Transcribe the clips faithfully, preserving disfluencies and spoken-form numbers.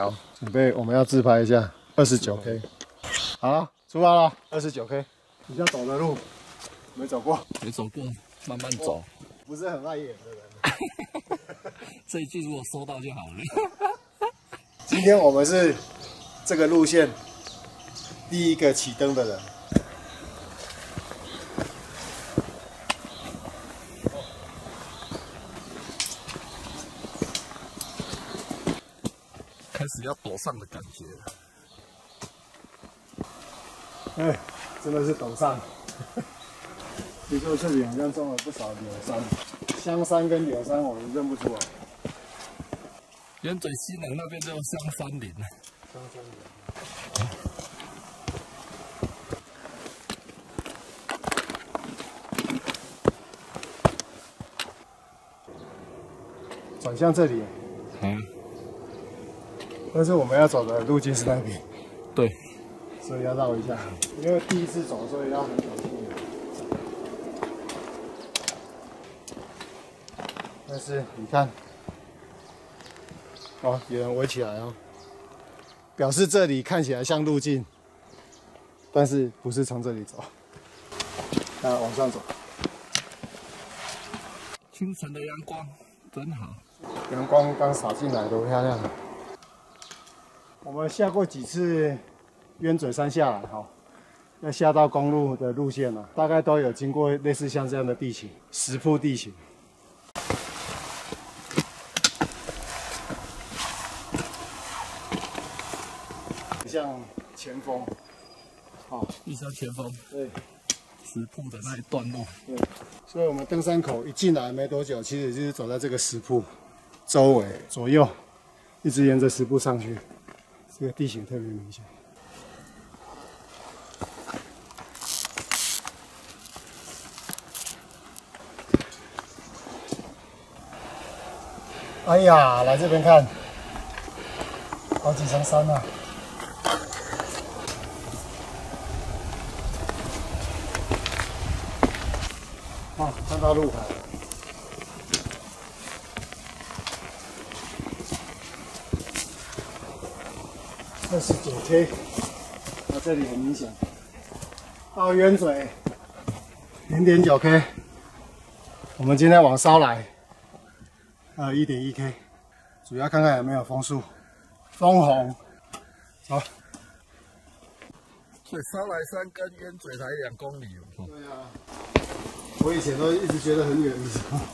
好，准备我们要自拍一下，二十九 K。好了，出发了，二十九 K。你要走的路没走过， 没走过，慢慢走。 不是很爱演的人。 这一句如果收到就好了。 今天我们是这个路线第一个起灯的人。 开始要陡上的感觉了。 哎，真的是陡上。听说这里好像种了不少柳杉，香山跟柳杉我们认不出来。 圆嘴西南那边叫香山林。 香山林。转向这里。 嗯。 但是我们要走的路径是那边。 对。 所以要绕一下，因为第一次走，所以要很小心。但是你看，哦，有人围起来哦，表示这里看起来像路径，但是不是从这里走。那往上走。 清晨的阳光真好， 阳光刚洒进来，多漂亮！我们下过几次鸢嘴山下来哈，要下到公路的路线了，大概都有经过类似像这样的地形，石铺地形。像前锋，哦， 玉山前锋， 对， 石铺的那一段路， 对，所以我们登山口一进来没多久，其实就是走在这个石铺周围左右，一直沿着石铺上去，这个地形特别明显。哎呀，来这边看，好几层山啊！哦，看到路牌了。二十九 K， 那这里很明显，到鸢嘴零点九 K， 我们今天往烧来。呃， 一点一 K， 主要看看有没有枫树、枫红。走。 所以烧来山跟鸢嘴才两公里哦。 对啊，我以前都一直觉得很远，你知道吗？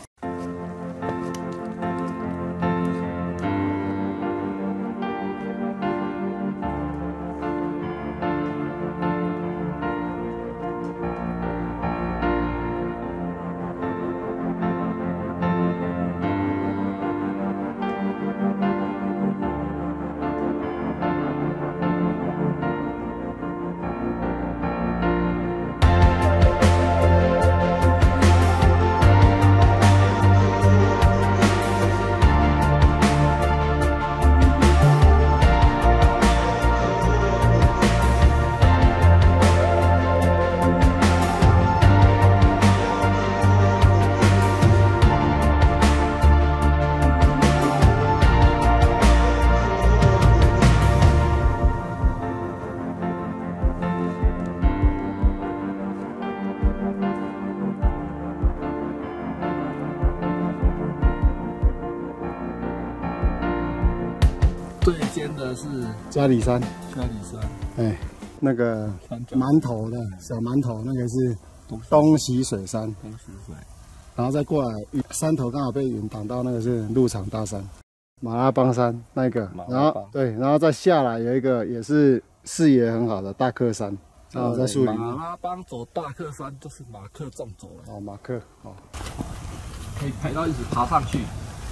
对肩的是嘉里山， 嘉里山， 哎，那个馒头的小馒头，那个是东洗水山， 东洗水， 然后再过来山头刚好被云挡到，那个是鹿场大山，马拉邦山那个，然后对，然后再下来有一个也是视野很好的大克山，然后在树林。 马拉邦走大克山就是马克纵走了。 哦，马克哦， 可以拍到一直爬上去。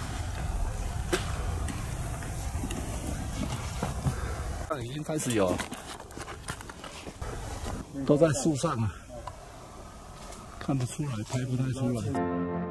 已经开始有，都在树上了，看得出来，拍不太出来。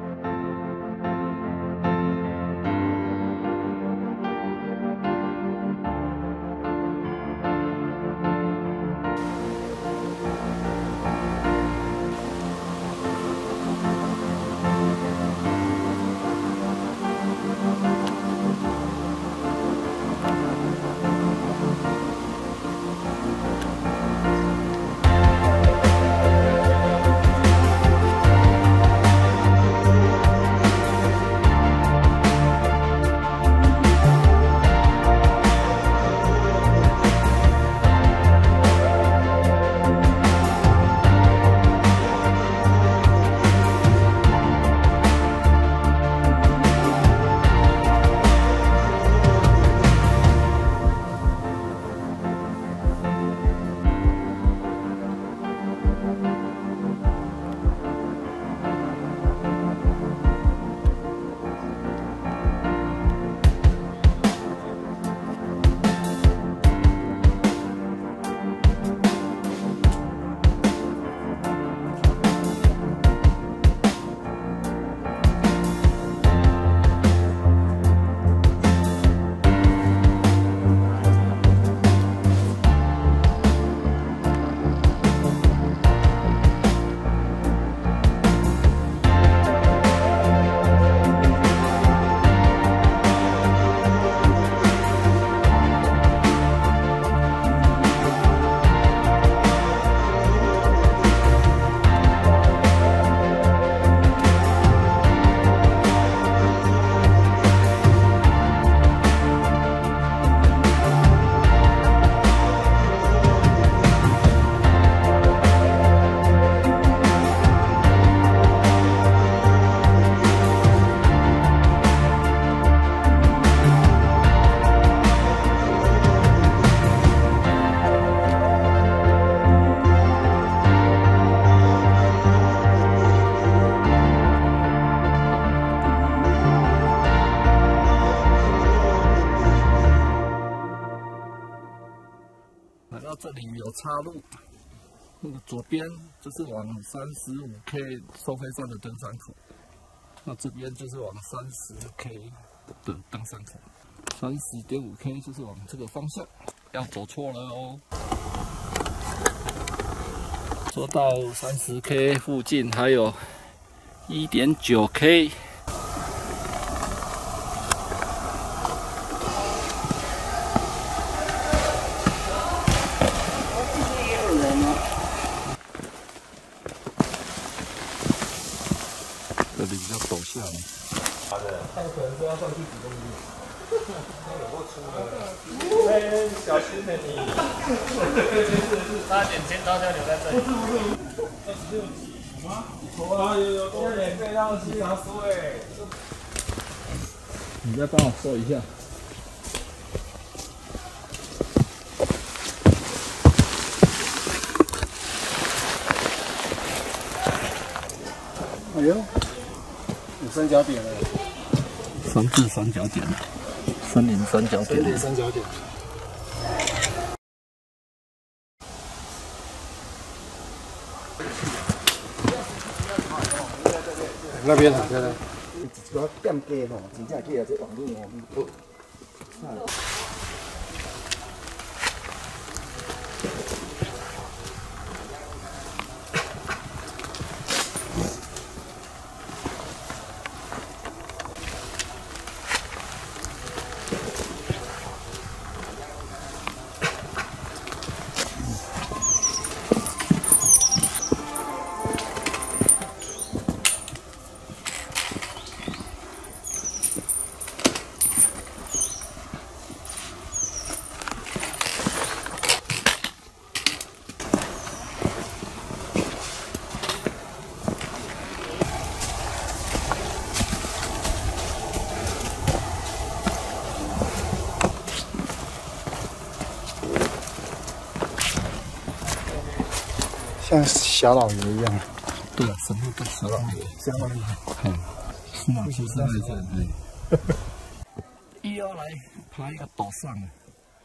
岔路，那个左边就是往三十五 K 收费站的登山口，那这边就是往三十 K 的登山口，三十点五 K 就是往这个方向，要走错了哦。说到三十 K 附近还有 一点九 K。 这里比较陡下。好的，他可能是要上去几公里。有够粗的。哎，小心点你。差点尖刀就要留在这里。二十六级吗？啊，有有多免费让警察收哎。你再帮我收一下。 哎呦！ 有三角点了， 三至三角点，森林三角点， 森林三角点。那边好漂亮。一个店家吼，真正去啊，这网络哦。像小老爷一样。 对啊，什么都小老爷，小老爷。嗯，是吗？就是那个，嗯。又要来爬一个陡上了。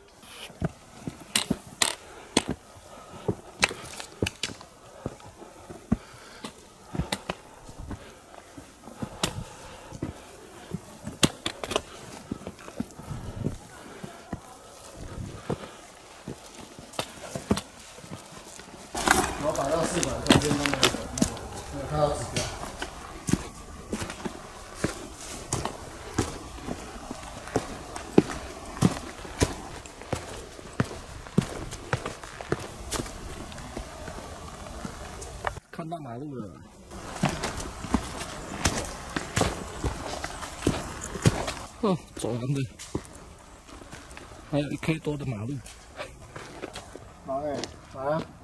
我摆到四百公斤都没有，没有看到指标。 看到马路了。哦，走完的，还有一 K 多的马路。 忙哎，来啊！